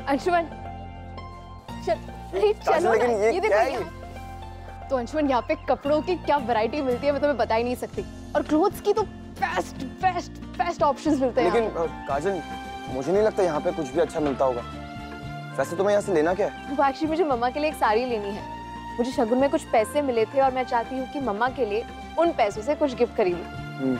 अंशुमन नहीं चलो लेकिन ना, ये देखो क्या है यहाँ। तो अंशुमन यहाँ पे कपड़ों की क्या वैरायटी मिलती है मैं तुम्हें बता ही नहीं सकती, और क्लोथ्स की तो बेस्ट बेस्ट बेस्ट ऑप्शंस मिलते हैं। लेकिन काजल मुझे नहीं लगता यहाँ पे कुछ भी अच्छा मिलता होगा। वैसे तुम्हें यहाँ से लेना क्या है? वो एक्चुअली मुझे मम्मा के लिए एक साड़ी लेनी है। मुझे शगुन में कुछ पैसे मिले थे और मैं चाहती हूँ कि मम्मा के लिए उन पैसों से कुछ गिफ्ट खरीदूं।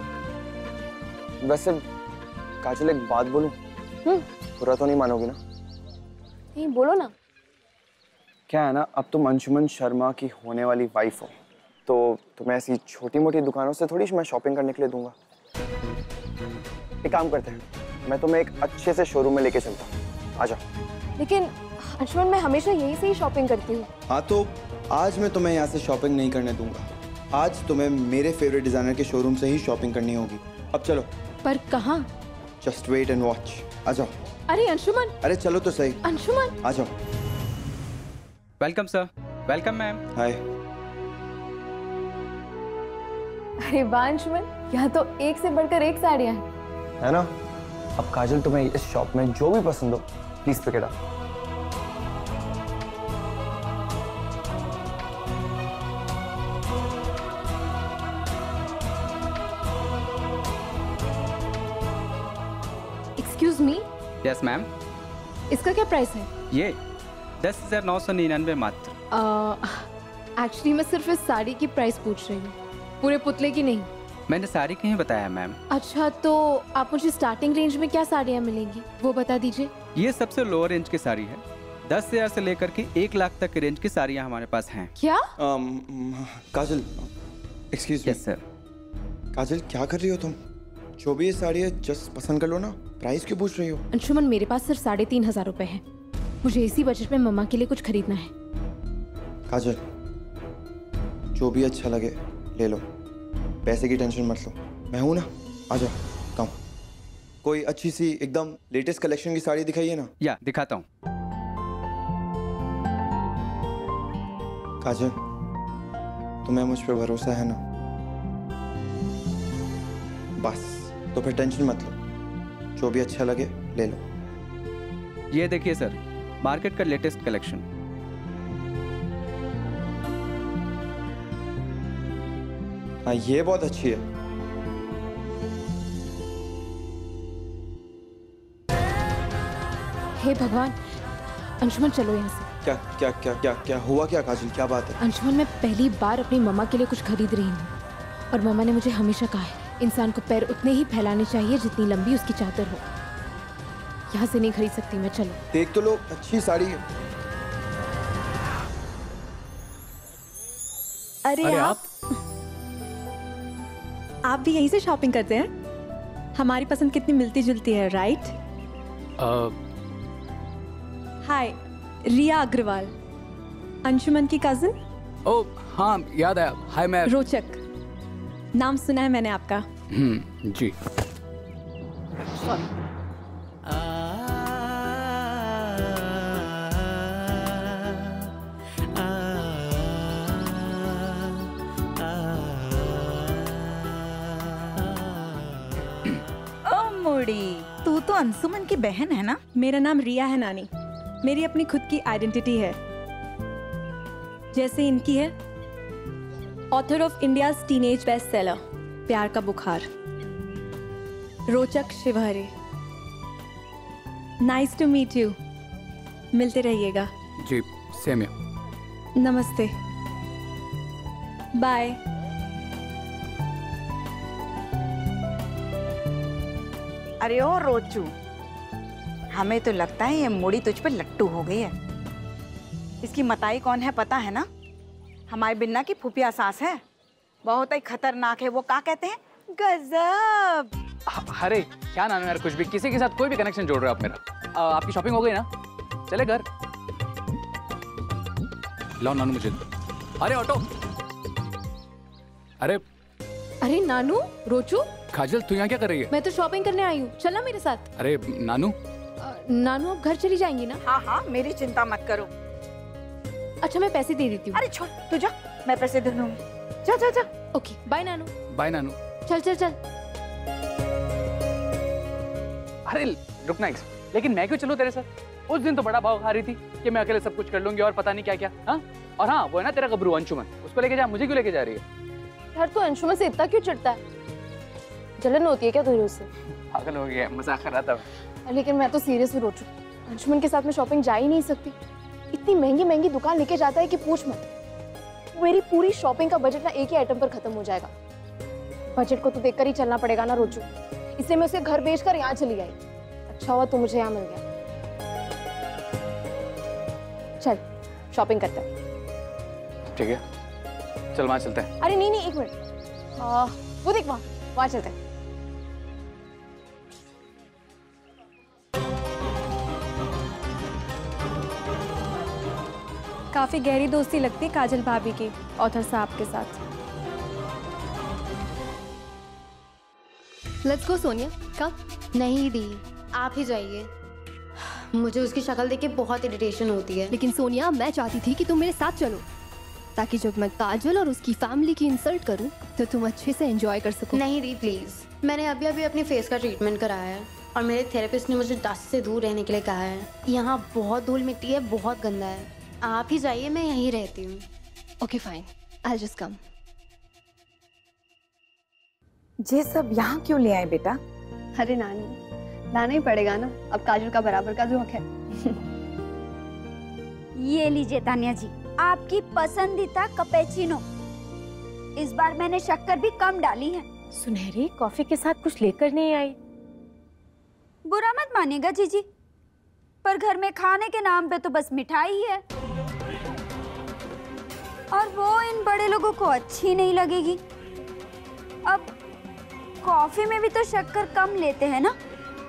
वैसे काजल एक बात बोलूं? बुरा तो नहीं मानोगी ना? नहीं बोलो ना। क्या है ना, अब तुम अंशुमन शर्मा की होने वाली वाइफ हो, तो तुम्हें ऐसी छोटी मोटी दुकानों से थोड़ी मैं शॉपिंग करने के लिए दूंगा। एक काम करते हैं, मैं तुम्हें एक अच्छे से शोरूम में लेके चलता हूँ, आ जाओ। लेकिन अंशुमन मैं हमेशा यहीं से ही शॉपिंग करती हूँ। हाँ तो आज मैं तुम्हें यहाँ से शॉपिंग नहीं करने दूंगा। आज तुम्हें मेरे फेवरेट डिजाइनर के शोरूम से ही शॉपिंग करनी होगी। अब चलो। पर कहाँ? Just wait and watch. आ जाओ। अरे अंशुमन। अरे चलो तो सही। अंशुमन आ जाओ। Welcome sir. Welcome ma'am. Hi. अरे वाह अंशुमन, यहाँ तो एक से बढ़कर एक साड़ियाँ हैं। है ना? अब काजल तुम्हें इस शॉप में जो भी पसंद हो please pick it up. Excuse me. Yes ma'am. इसका क्या प्राइस है? ये 10,999 मात्र। एक्चुअली मैं सिर्फ इस साड़ी की प्राइस पूछ रही हूँ, पूरे पुतले की नहीं। मैंने साड़ी कहीं बताया मैम। अच्छा तो आप मुझे स्टार्टिंग रेंज में क्या साड़ियाँ मिलेंगी वो बता दीजिए। ये सबसे लोअर रेंज की साड़ी है। 10,000 से लेकर के 1 लाख तक की रेंज की साड़ियाँ हमारे पास हैं। क्या? Kajal excuse me. Yes sir. Kajal क्या कर रही हो तुम? जो भी ये साड़ी है जस्ट पसंद कर लो ना, प्राइस क्यों पूछ रही हो? अंशुमन मेरे पास सिर्फ 3,500 रुपए हैं। मुझे इसी बजट में मम्मा के लिए कुछ खरीदना है। काजल जो भी अच्छा लगे ले लो, पैसे की टेंशन मत लो, मैं हूं ना। आ जाओ कम। कोई अच्छी सी एकदम लेटेस्ट कलेक्शन की साड़ी दिखाइए ना। या दिखाता हूँ। काजल तुम्हें मुझ पर भरोसा है ना? बस तो फिर टेंशन मत लो, जो भी अच्छा लगे ले लो। ये देखिए सर, मार्केट का लेटेस्ट कलेक्शन। हाँ ये बहुत अच्छी है। हे भगवान, अंशुमन चलो यहाँ से। क्या क्या क्या क्या क्या हुआ? क्या काजल क्या बात है? अंशुमन मैं पहली बार अपनी मम्मा के लिए कुछ खरीद रही हूँ, और मम्मा ने मुझे हमेशा कहा है इंसान को पैर उतने ही फैलाने चाहिए जितनी लंबी उसकी चादर हो। यहाँ से नहीं खरीद सकती मैं, चलो। देख तो लो, अच्छी साड़ी है। अरे आप भी यहीं से शॉपिंग करते हैं? हमारी पसंद कितनी मिलती जुलती है, राइट? हाय, रिया अग्रवाल, अंशुमन की कजिन। ओह हाँ याद आया। हाय मैं रोचक, नाम सुना है मैंने आपका। जी। तू तो अंशुमन की बहन है ना? मेरा नाम रिया है नानी, मेरी अपनी खुद की आइडेंटिटी है, जैसे इनकी है author of India's teenage best seller Pyaar ka Bukhaar, Rochak Shivhare. Nice to meet you, मिलते रहिएगा। जी सेम है। नमस्ते, बाय। अरे ओ रोचू, हमें तो लगता है ये मुड़ी तुझ पे लट्टू हो गई है। इसकी मताई कौन है पता है ना? हमारे बिन्ना की फुफिया सास है, बहुत ही खतरनाक है वो। क्या कहते हैं? गजब। अरे क्या नाम है यार, कुछ भी किसी के साथ कोई भी कनेक्शन जोड़ रहे हो आप मेरा। आपकी शॉपिंग हो गई ना? चले घर। लाओ नानू मुझे। अरे ऑटो। अरे नानू, रोचू। काजल तू यहाँ क्या कर रही है? मैं तो शॉपिंग करने आई हूँ, चलना मेरे साथ। अरे नानू। नानू अब घर चली जाएंगी ना? हाँ हाँ मेरी चिंता मत करो। अच्छा मैं पैसे दे देती हूँ। अरे छोड़, तू जा, मैं पैसे दे दूंगी। जा जा जा। ओके बाय नानू। बाय नानू। चल चल चल। अरे रुकना, लेकिन मैं क्यों चलूं तेरे साथ? उस दिन तो बड़ा भाव खा रही थी कि मैं अकेले सब कुछ कर लूंगी और पता नहीं क्या क्या। हाँ, और हाँ वो है ना तेरा गबरू अंशुमन, उसको लेके जा, मुझे क्यों लेके जा रही है? यार तू अंशुमन से इतना क्यों चिढ़ता है? जलन होती है क्या तुझे उससे? पागल हो गया, मजाक कर रहा था। लेकिन मैं तो सीरियस भी रो चुकी। अंशुमन के साथ मैं शॉपिंग जा ही नहीं सकती। इतनी महंगी महंगी दुकान लेके जाता है कि पूछ मत। मेरी पूरी शॉपिंग का बजट ना एक ही आइटम पर खत्म हो जाएगा। बजट को तो देखकर ही चलना पड़ेगा ना रोचू, इसलिए मैं उसे घर बेचकर यहाँ चली आई। अच्छा हुआ तू मुझे यहाँ मिल गया। चल शॉपिंग करते हैं। ठीक है, चल वहाँ चलते हैं। अरे नहीं नहीं, एक मिनट, वो देख वहाँ चलते हैं। काफी गहरी दोस्ती लगती काजल भाभी की ऑथर साहब के साथ। Let's go Sonia, come. नहीं दी, आप ही जाइए। मुझे उसकी शक्ल देख के बहुत इरिटेशन होती है। लेकिन सोनिया, मैं चाहती थी कि तुम मेरे साथ चलो, ताकि जब मैं काजल और उसकी फैमिली की इंसल्ट करूं तो तुम अच्छे से एंजॉय कर सको। नहीं दी प्लीज, मैंने अभी अभी अपने फेस का ट्रीटमेंट कराया है और मेरे थेरेपिस्ट ने मुझे डस्ट से दूर रहने के लिए कहा है। यहाँ बहुत धूल मिट्टी है, बहुत गंदा है। आप ही जाइए, मैं यहीं रहती हूँ। Okay fine, I just come. ये सब यहाँ क्यों ले आए बेटा? अरे नानी, लाना ही पड़ेगा ना, अब काजल का बराबर का जोक है। ये लीजिए तानिया जी, आपकी पसंदीदा कैपेचिनो। इस बार मैंने शक्कर भी कम डाली है। सुनहरी कॉफी के साथ कुछ लेकर नहीं आई? बुरा मत मानिएगा जीजी, पर घर में खाने के नाम पे तो बस मिठाई ही है, और वो इन बड़े लोगों को अच्छी नहीं लगेगी। अब कॉफी में भी तो शक्कर कम लेते हैं ना,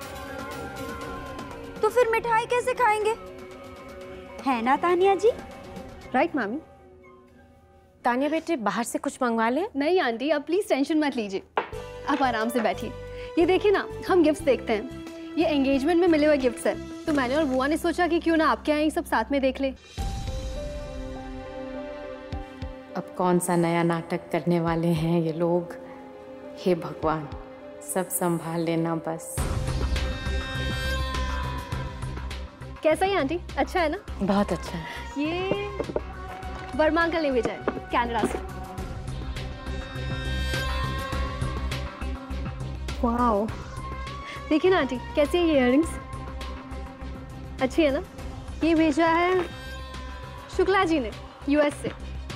तो फिर मिठाई कैसे खाएंगे, है ना तानिया जी? राइट मामी। तानिया बेटे, बाहर से कुछ मंगवा ले। नहीं आंटी, अब प्लीज टेंशन मत लीजिए, आप आराम से बैठिए। ये देखिए ना, हम गिफ्ट्स देखते हैं, ये एंगेजमेंट में मिले हुए गिफ्ट्स हैं, तो मैंने और बुआ ने सोचा कि क्यों ना आपके यहाँ ये सब साथ में देख ले। अब कौन सा नया नाटक करने वाले हैं ये लोग? हे भगवान, सब संभाल लेना बस। कैसा है आंटी, अच्छा है ना? बहुत अच्छा है। ये वर्मा अंकल ने भेजा है कनाडा से। वाओ, देखिए ना आंटी, कैसी है ये इयररिंग्स? अच्छी है ना? ये भेजा है शुक्ला जी ने यूएस से।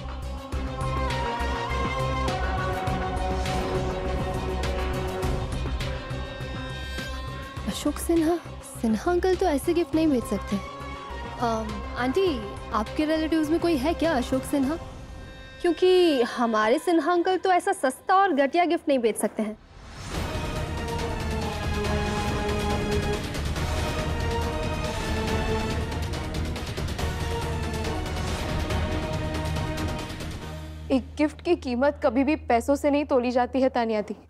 अशोक सिन्हा अंकल तो ऐसे गिफ्ट नहीं भेज सकते। आंटी, आपके रिलेटिव्स में कोई है क्या अशोक सिन्हा? क्योंकि हमारे सिन्हा अंकल तो ऐसा सस्ता और घटिया गिफ्ट नहीं भेज सकते हैं। एक गिफ्ट की कीमत कभी भी पैसों से नहीं तोली जाती है तानिया दी।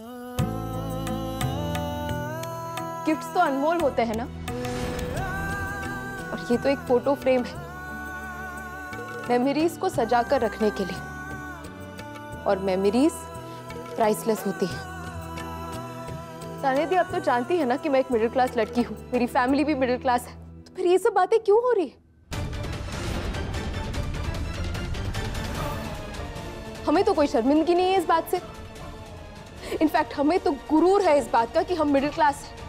गिफ्ट्स तो अनमोल होते हैं ना, और ये तो एक फोटो फ्रेम है मेमोरीज को सजा कर रखने के लिए, और मेमोरीज प्राइसलेस होती है। तानिया दी, आप तो जानती है ना कि मैं एक मिडिल क्लास लड़की हूँ, मेरी फैमिली भी मिडिल क्लास है, तो फिर ये सब बातें क्यों हो रही है? हमें तो कोई शर्मिंदगी नहीं है इस बात से। इनफैक्ट हमें तो गुरूर है इस बात का कि हम मिडिल क्लास हैं।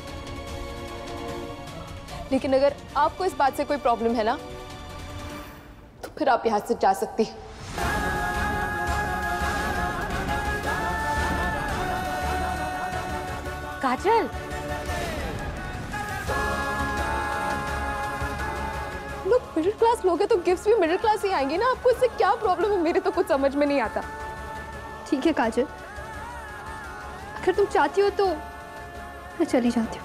लेकिन अगर आपको इस बात से कोई प्रॉब्लम है ना, तो फिर आप यहां से जा सकती हैं। काजल, लोग मिडिल क्लास लोग हैं तो गिफ्ट्स भी मिडिल क्लास ही आएंगे ना। आपको इससे क्या प्रॉब्लम है? मेरे तो कुछ समझ में नहीं आता। ठीक है काजल, अगर तुम चाहती हो तो मैं चली जाती हूँ।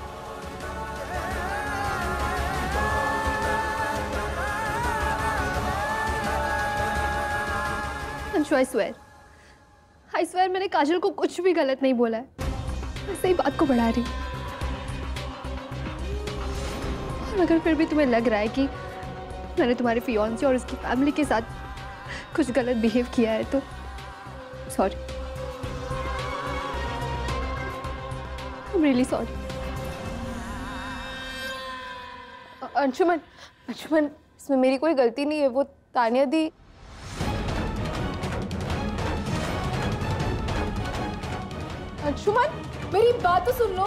I swear मैंने काजल को कुछ भी गलत नहीं बोला है, मैं सही बात को बढ़ा रही हूँ। और अगर फिर भी तुम्हें लग रहा है कि मैंने तुम्हारे फियांसे और उसकी फैमिली के साथ कुछ गलत बिहेव किया है, तो sorry, I am really sorry. Anshuman, Anshuman, इसमें मेरी कोई गलती नहीं है, वो तानिया दी। अंशुमन, मेरी बात तो सुन लो।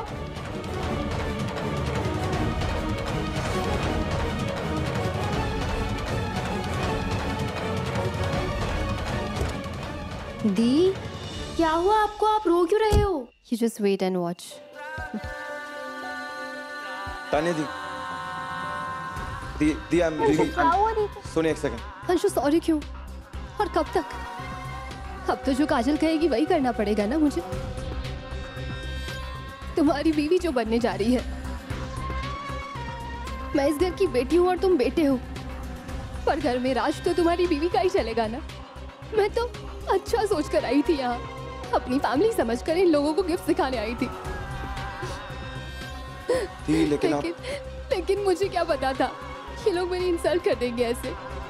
दी, क्या हुआ आपको? आप रो क्यों रहे हो? you just wait and watch. Tania दी, दी आई एम रियली, सुनिए एक सेकंड। अंशु सॉरी क्यों? और कब तक? अब तो जो काजल कहेगी वही करना पड़ेगा ना मुझे। तुम्हारी बीवी जो बनने जा रही है। मैं इस घर की बेटी हूँ और तुम बेटे हो, पर घर में राज तो तुम्हारी बीवी का ही चलेगा ना। मैं तो अच्छा सोच कर आई थी यहाँ, अपनी फैमिली समझकर इन लोगों को गिफ्ट दिखाने आई थी। लेकिन मुझे क्या पता था ये लोग मेरी इंसल्ट कर देंगे ऐसे।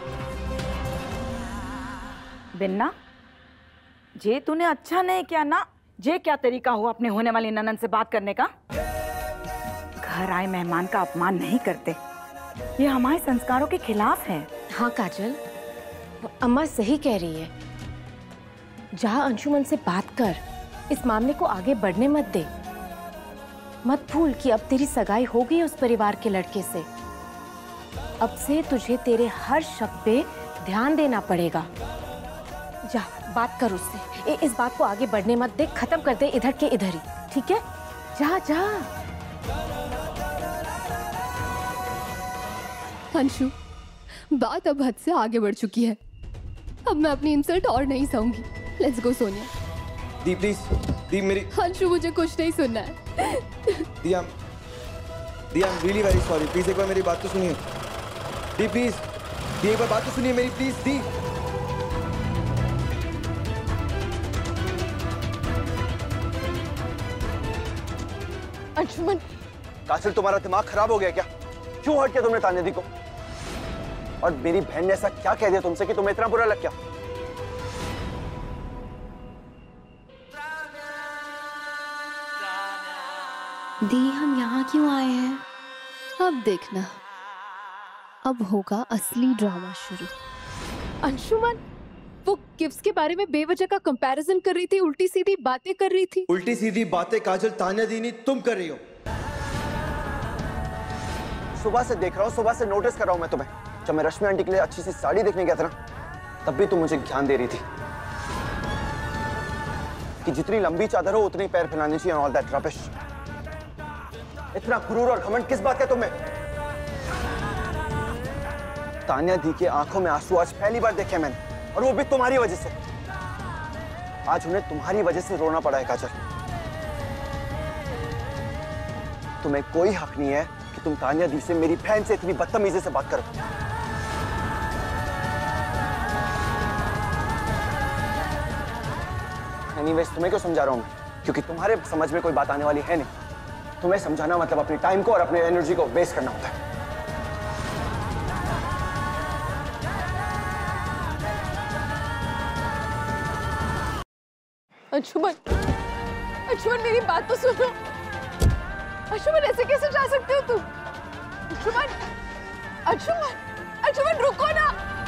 बिन्ना, जे तूने अच्छा नहीं किया ना। जे क्या तरीका हुआ अपने होने वाली ननन से बात करने का? घर आए मेहमान का अपमान नहीं करते, ये हमारे संस्कारों के खिलाफ है। हाँ काजल, अम्मा सही कह रही है। जा अंशुमन से बात कर, इस मामले को आगे बढ़ने मत दे। मत भूल कि अब तेरी सगाई हो गई उस परिवार के लड़के से। अब से तुझे तेरे हर शब्द पे ध्यान देना पड़ेगा। जा बात कर उससे, इस बात को आगे बढ़ने मत दे, खत्म कर दे इधर के इधर ही, ठीक है? जा जा। अंशु, बात अब हद से आगे बढ़ चुकी है। अब मैं अपनी इंसल्ट और नहीं सहूंगी। Let's go Sonia. दी प्लीज, दी मेरी। अंशु, मुझे कुछ नहीं सुनना है। दी I am really very sorry. Please एक बार मेरी बात तो सुनिए। दी प्लीज, दी एक बार बात तो सुनिए मेरी, प्लीज दी। अंशुमन, काजल तुम्हारा दिमाग खराब हो गया क्या? क्यों हट किया तुमने तानिया दी को? और मेरी बहन ने ऐसा क्या कह दिया तुमसे कि तुम्हें इतना बुरा लग गया? दी, हम यहाँ क्यों आए हैं? अब देखना, अब होगा असली ड्रामा शुरू। अंशुमन, वो गिफ्ट्स के बारे में बेवजह का कंपैरिजन कर रही थी, उल्टी सीधी बातें कर रही थी। उल्टी सीधी बातें काजल तानिया दी नहीं तुम कर रही हो। सुबह से देख रहा हूँ, सुबह से नोटिस कर रहा हूँ मैं तुम्हें। जब मैं रश्मि आंटी के लिए अच्छी सी साड़ी देखने गया था ना, तब भी तुम मुझे ज्ञान दे रही थी कि जितनी लंबी चादर हो उतनी पैर फैलानी चाहिए, ऑल दैट रबिश। इतना गुरूर और घमंड किस बात का तुम्हें? तानिया दी के आंखों में आंसू आज पहली बार देखे मैंने, और वो भी तुम्हारी वजह से। आज उन्हें तुम्हारी वजह से रोना पड़ा है काजल। तुम्हें कोई हक नहीं है कि तुम तानिया दी से, मेरी बहन से इतनी बदतमीजी से बात करो। एनीवेज, तुम्हें क्यों समझा रहा हूं मैं? क्योंकि तुम्हारे समझ में कोई बात आने वाली है नहीं। तुम्हें समझाना मतलब अपने टाइम को और अपने एनर्जी को वेस्ट करना होता है। अंशुमन, अंशुमन, मेरी बात तो सुनो। अंशुमन, ऐसे कैसे जा सकते हो तुम? अंशुमन, अंशुमन, अंशुमन, रुको ना।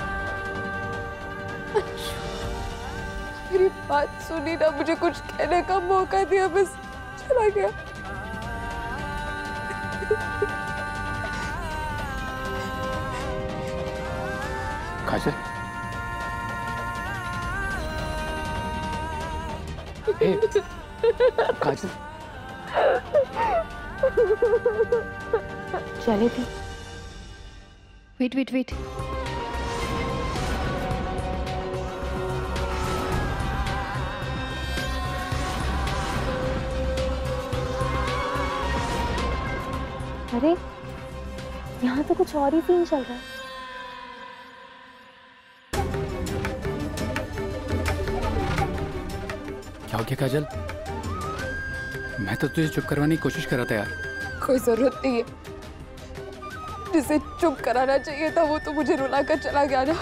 मेरी बात सुनी ना, मुझे कुछ कहने का मौका दिया, बस चला गया। काजल, काजल, चले थी। वेट वेट वेट, अरे यहाँ तो कुछ और ही सीन चल रहा है। क्या हो गया काजल? मैं तो तुझे चुप करवाने की कोशिश कर रहा था यार। कोई जरूरत नहीं है, जिसे चुप कराना चाहिए था वो तो मुझे रुलाकर चला गया ना।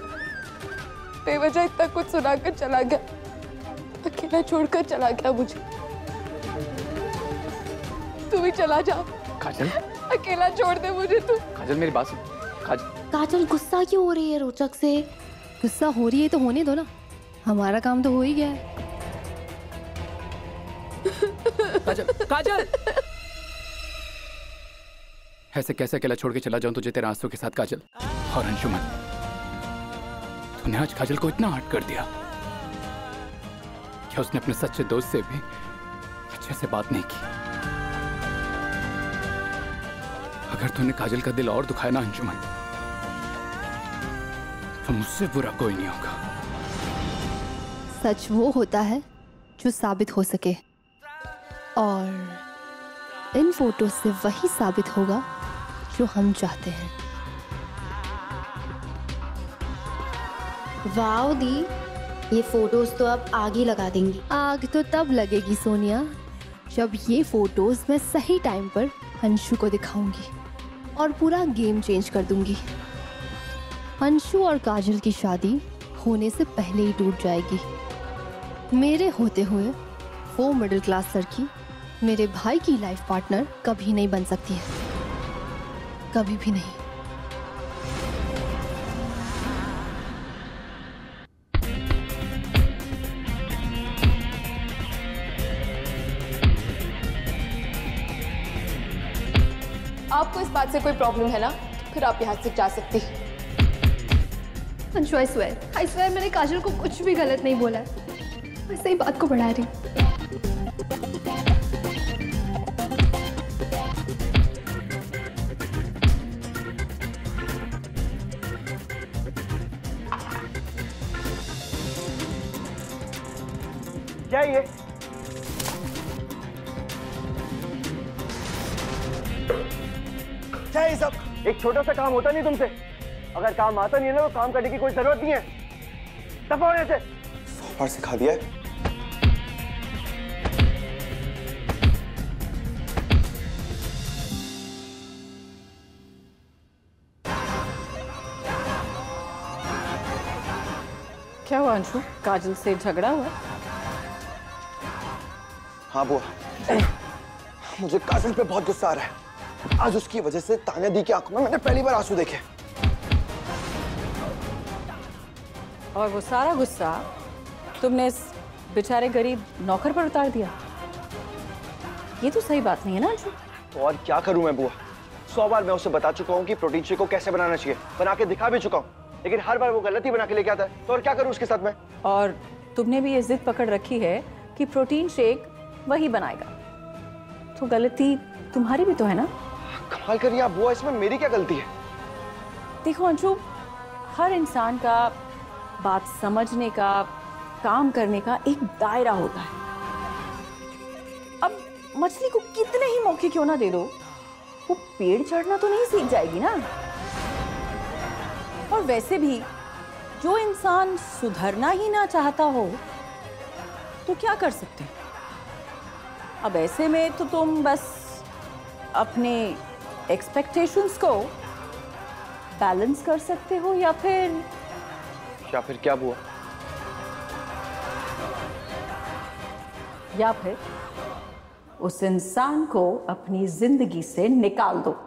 बेवजह इतना कुछ सुनाकर चला गया, अकेला छोड़कर चला गया मुझे। तू भी चला जा। काजल, अकेला छोड़ दे मुझे तू। काजल मेरी बात सुन। काजल गुस्सा क्यों हो रही है रोचक से? गुस्सा हो रही है तो होने दो ना, हमारा काम तो हो ही गया है। काजल काजल ऐसे कैसे अकेला छोड़ के चला जाऊं तुझे तेरे आंसू के साथ काजल? और अंशुमन, तूने आज काजल को इतना हर्ट कर दिया कि उसने अपने सच्चे दोस्त से भी अच्छे से बात नहीं की। अगर तूने काजल का दिल और दुखाया ना अंशुमन, तो मुझसे बुरा कोई नहीं होगा। सच वो होता है जो साबित हो सके, और इन फोटो से वही साबित होगा जो हम चाहते हैं। वाओ दी, ये फोटोज तो अब आग ही लगा देंगी। आग तो तब लगेगी सोनिया जब ये फोटोज मैं सही टाइम पर अंशु को दिखाऊंगी और पूरा गेम चेंज कर दूंगी। अंशु और काजल की शादी होने से पहले ही टूट जाएगी। मेरे होते हुए वो मिडिल क्लास लड़की मेरे भाई की लाइफ पार्टनर कभी नहीं बन सकती है, कभी भी नहीं। आपको इस बात से कोई प्रॉब्लम है ना, तो फिर आप यहाँ से जा सकती हैं। अंशु, आई स्वेयर मैंने काजल को कुछ भी गलत नहीं बोला है, मैं सही बात को बढ़ा रही हूँ। क्या है ये? क्या है ये सब? एक छोटा सा काम होता नहीं तुमसे? अगर काम आता नहीं है ना तो काम करने की कोई जरूरत नहीं है। दफा होने से 100 बार सिखा दिया है। क्या हुआ अंशु, काजल से झगड़ा हुआ? हाँ बुआ, मुझे काजल पे बहुत गुस्सा आ रहा है। आज उसकी वजह से तान्या दी की आंखों में मैंने पहली बार आंसू देखे। और वो सारा गुस्सा तुमने इस बेचारे गरीब नौकर पर उतार दिया। ये तो सही बात नहीं है ना अंशु। तो और क्या करूं मैं बुआ? 100 बार मैं उसे बता चुका हूँ कि प्रोटीन शेक को कैसे बनाना चाहिए, बना के दिखा भी चुका हूँ, लेकिन हर बार वो गलती बना के लेके आता है। तो और क्या करूं उसके साथ में? और तुमने भी ये जिद पकड़ रखी है कि प्रोटीन शेक वही बनाएगा, तो गलती तुम्हारी भी तो है ना? कमाल करिए आप बुआ, इसमें मेरी क्या गलती है? देखो अंशु, हर इंसान का बात समझने का, काम करने का एक दायरा होता है। अब मछली को कितने ही मौके क्यों ना दे दो, वो पेड़ चढ़ना तो नहीं सीख जाएगी ना। और वैसे भी जो इंसान सुधरना ही ना चाहता हो तो क्या कर सकते हैं? अब ऐसे में तो तुम बस अपने एक्सपेक्टेशंस को बैलेंस कर सकते हो, या फिर क्या बुआ? या फिर उस इंसान को अपनी जिंदगी से निकाल दो।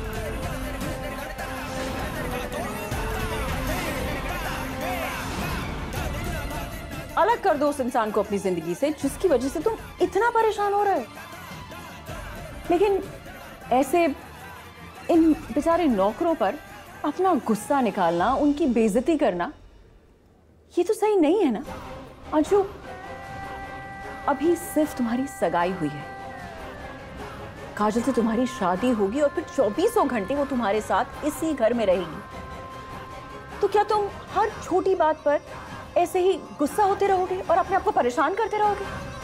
अलग कर दो उस इंसान को अपनी जिंदगी से जिसकी वजह से तुम इतना परेशान हो रहे हो। लेकिन ऐसे इन बेचारे नौकरों पर अपना गुस्सा निकालना, उनकी बेइज्जती करना, ये तो सही नहीं है ना अंशु। अभी सिर्फ तुम्हारी सगाई हुई है, काजल से तुम्हारी शादी होगी और फिर 24 घंटे वो तुम्हारे साथ इसी घर में रहेगी। तो क्या तुम हर छोटी बात पर ऐसे ही गुस्सा होते रहोगे और अपने आप को परेशान करते रहोगे?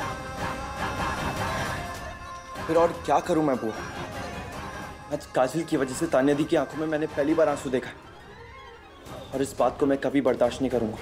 फिर और क्या करूं मैं बुआ? आज काजल की वजह से तान्या दी की आंखों में मैंने पहली बार आंसू देखा, और इस बात को मैं कभी बर्दाश्त नहीं करूंगा।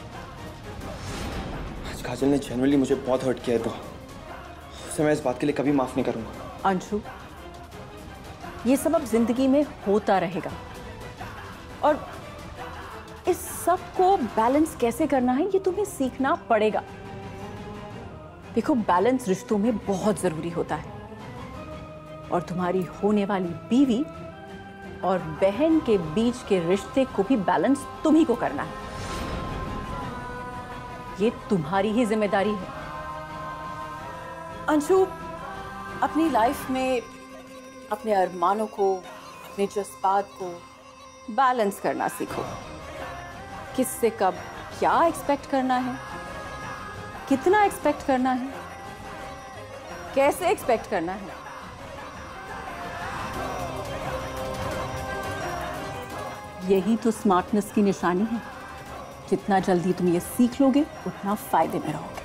आज काजल ने जेन्युइनली मुझे बहुत हर्ट किया है, तो उसे मैं इस बात के लिए कभी माफ नहीं करूंगा। अंशु, ये सब अब जिंदगी में होता रहेगा, और इस सब को बैलेंस कैसे करना है ये तुम्हें सीखना पड़ेगा। देखो, बैलेंस रिश्तों में बहुत जरूरी होता है। और तुम्हारी होने वाली बीवी और बहन के बीच के रिश्ते को भी बैलेंस तुम ही को करना है। ये तुम्हारी ही जिम्मेदारी है। अंशु, अपनी लाइफ में अपने अरमानों को, अपने जज्बात को बैलेंस करना सीखो। किससे कब क्या एक्सपेक्ट करना है, कितना एक्सपेक्ट करना है, कैसे एक्सपेक्ट करना है, यही तो स्मार्टनेस की निशानी है। जितना जल्दी तुम ये सीख लोगे उतना फायदे में रहोगे।